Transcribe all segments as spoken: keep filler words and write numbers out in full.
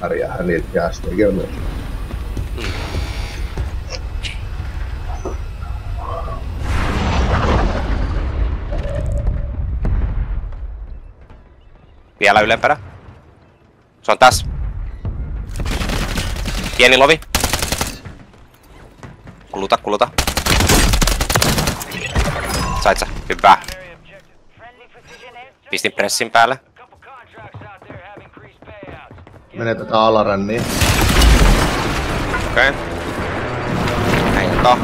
pärjäähän niitä ja S T G myös. Vielä ylempänä. Se on tässä. Pieni lovi. Kuluta, kuluta. Sait sä? Hyvä. Pistin pressin päälle. Menetetään alaränniin. Okei. Okay. Heitto.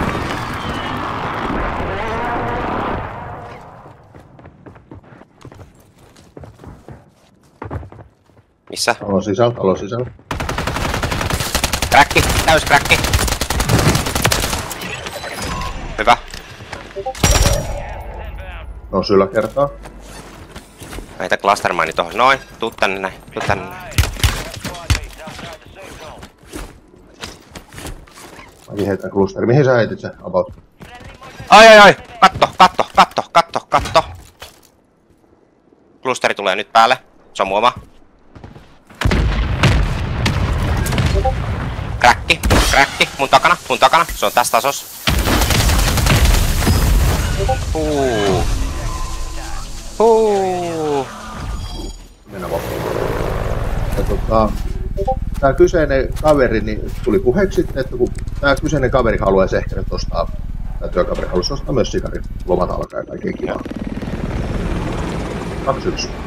Missä? Talon sisällä, talon sisällä. Kräkki, täys kräkki. Hyvä. No syllä kertaa. Näitä clustermine tohon. Noin, tuu tänne näin, tuu tänne näin. Mäkin heitän klusteri. Mihin sä heitit sen about? Ai ai ai! Katto, katto, katto, katto, katto. Klusteri tulee nyt päälle. Se on mun oma. Kräkki, kräkki, mun takana, mun takana. Se on tässä tasossa. Huu. Huu. Mennä vaan. Ja tota, tää kyseinen kaveri niin tuli puheeksi sitten, että kun tää kyseinen kaveri haluaisi ehkä nyt ostaa, tää työkaveri haluaisi ostaa myös sikarin. Lomat alkaa ja kaikkea kivaa. kaksi yksi.